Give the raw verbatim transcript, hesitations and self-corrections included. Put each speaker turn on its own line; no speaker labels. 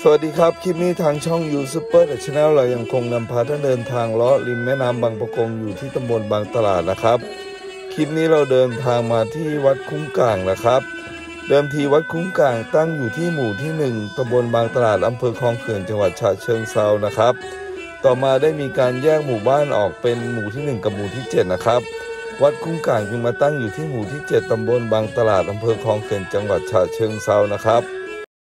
สวัสดีครับคลิปนี้ทางช่อง ยู ซูเปอร์ ชาแนล เรายังคงนำพาท่านเดินทางเลาะริมแม่น้ำบางปะกงอยู่ที่ตำบลบางตลาดนะครับคลิปนี้เราเดินทางมาที่วัดคุ้งก่างนะครับเดิมทีวัดคุ้งก่างตั้งอยู่ที่หมู่ที่หนึ่งตำบลบางตลาดอำเภอคลองเขื่อนจังหวัดฉะเชิงเทรานะครับต่อมาได้มีการแยกหมู่บ้านออกเป็นหมู่ที่หนึ่งกับหมู่ที่เจ็ดนะครับวัดคุ้งก่างจึงมาตั้งอยู่ที่หมู่ที่เจ็ดตำบลบางตลาดอำเภอคลองเขื่อนจังหวัดฉะเชิงเทรานะครับ